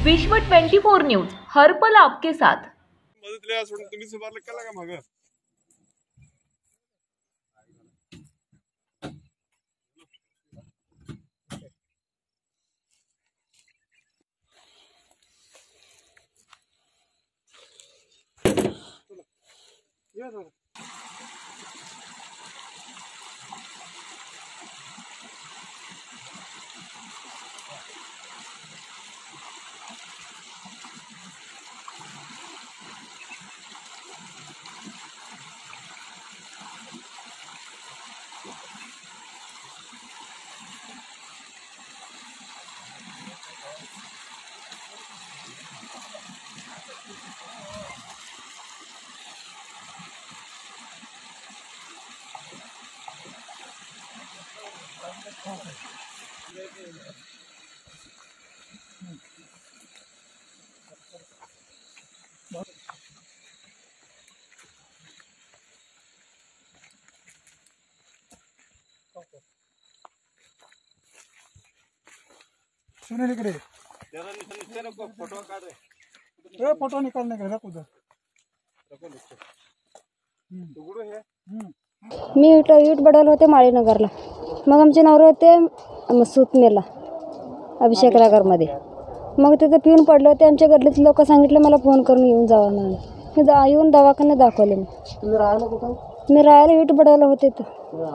विश्व 24 न्यूज हर पल आपके साथ। मदत लिया सोडून तुम्ही सुधारलं केला का मागं? या दादा. सुने निकले जरा नीचे रखो, फोटो काढ रे. ए फोटो निकालने का रख उधर रखो नीचे. उघडू हे. मी यूट बडवले होते माळीनगरला. मग आमचे नवरे होते सुतनेला अभिषेक नगरमध्ये. मग तिथे पिऊन पडले होते. आमच्या गल्लीतले लोक सांगितले मला फोन करून येऊन जावा म्हणून. मी येऊन दवाखान्यात दाखवले. तुम्ही राहायला कुठं? मी राहायला यूट बडवले होते तर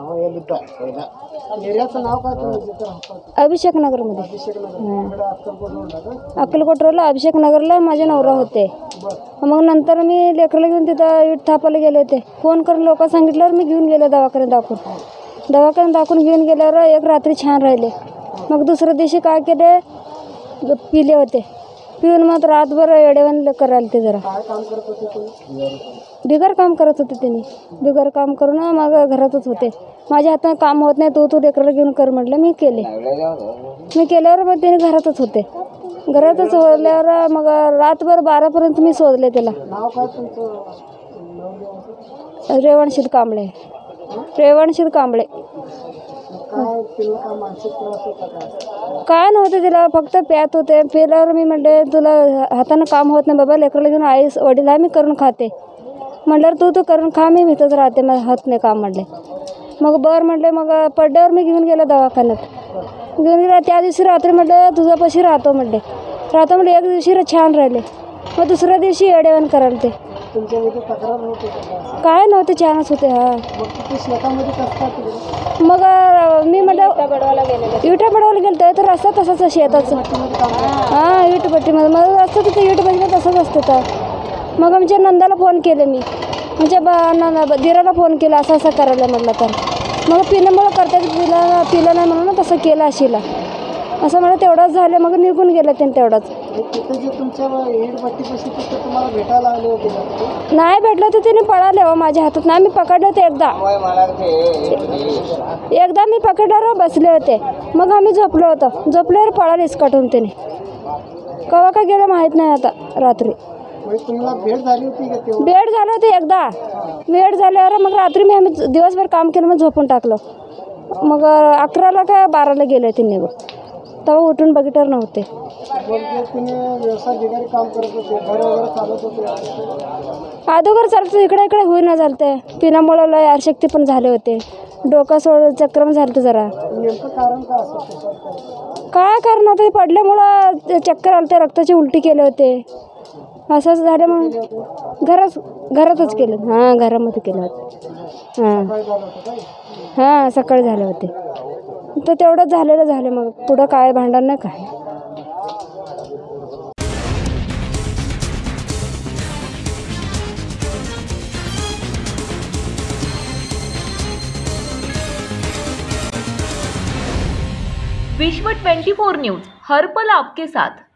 एरियाचं नाव काय तुम्ही जिथं राहता? अभिषेक नगरमध्ये. अभिषेक नगर इकडे अक्कलकोट रोडला का? अक्कलकोट रोडला अभिषेक नगरला माझे नवरा होते. बरं. मग नंतर मी लेकरला घेऊन तिथं यूट थापायला गेले होते. फोन करून लोक सांगितल्यावर मी घेऊन गेले दवाखान्यात दाखवून घेऊन गेल्यावर एक रात्री छान राहिले. मग दुसऱ्या दिवशी काय केले, पिले होते. पिऊन मग रातभर येडेवान करायला ते जरा काय काम करत होते तुम्ही? बिगर काम करत होते त्यांनी. बिगर काम करून मग घरातच होते. माझ्या हाताने काम होत नाही, तू लेकरला घेऊन कर म्हटलं. मी केल्यावर मग त्यांनी घरातच होते. घरातच होल्यावर मग रातभर 12पर्यंत मी शोधले त्याला. नाव काय तुमचं? रेवणशील कांबळे. काय तिला काय मानसिक त्रास होता काय? काय नव्हतं तिला, फक्त प्यात होते. पेल्यावर मी म्हटले तुला हातानं काम होत नाही बाबा, लेकरला घेऊन आई वडील आहे, मी करून खाते म्हटल्यावर तू करून खा, मी इथंच राहते, मला हात नाही काम म्हटले. मग बरं म्हटले. मग पडल्यावर मी घेऊन गेले दवाखान्यात. घेऊन गेला त्या दिवशी रात्री म्हटलं तुझ्यापाशी राहतो म्हटले. एक दिवशी छान राहिले. मग दुसऱ्या दिवशी येडेवान करायला ते. तुमच्यामध्ये तक्रार होती का? काय नव्हते, छानच होते. हां. मग तिथे शेतामध्ये कसं काय तिकडे? मग मी म्हटलं विटा बडवायला गेलो तर रस्ता तसाच शेताचं. हां, विटभट्टीमध्ये मग रस्ता तिथे विटभट्टीमध्ये तसंच असतं. तर मग आमच्या नंदाला फोन केले मी, आमच्या दिराला फोन केला असं करायला म्हटलं. तर मग पिण्यामुळं करतात, पिलं नाही म्हणून तसं केलं अशीला असं मला. तेवढंच झालं. मग निघून गेलं त्यांनी तेवढंच. तिथे जे तुमच्या ईडभट्टीपाशी तिथे तुम्हाला भेटायला आले होते का? नाही भेटलं तर तिने पळाले हो माझ्या हातात. नाही, मी पकडले होते एकदा मी पकडल्यावर बसले होते. मग आम्ही झोपलो होतो. झोपल्यावर पळाले इसकटून त्याने. केव्हा का गेलं माहीत नाही आता. रात्री तुम्हाला भेट झाली होती का तेव्हा? भेट झालं होते एकदा. भेट झाल्यावर मग रात्री आम्ही दिवसभर काम केलं, मग झोपून टाकलं. मग 11ला का 12ला गेले ते निघून. तेव्हा उठून बघितल्यावर नव्हते. व्यवसाय बिगारी काम करत होते, घर वगैरे चालत होते? अगोदर चालतं, इकडे होईना झालं. पिण्यामुळं लय आरशक्ती पण झाले होते. डोका चक्रम झालं जरा. नेमकं कारण काय असं? काय कारण होतं, पडल्यामुळं चक्कर आलं, रक्ताची उलटी केले होते. असंच झालं. मग घरातच केलं. हां, घरामध्ये केलं होतं. हां, सकाळी झाले होते. तर तेवढंच झालं. मग पुढं काय भांडण नाही काय. विश्व 24 न्यूज हर पल आपके साथ।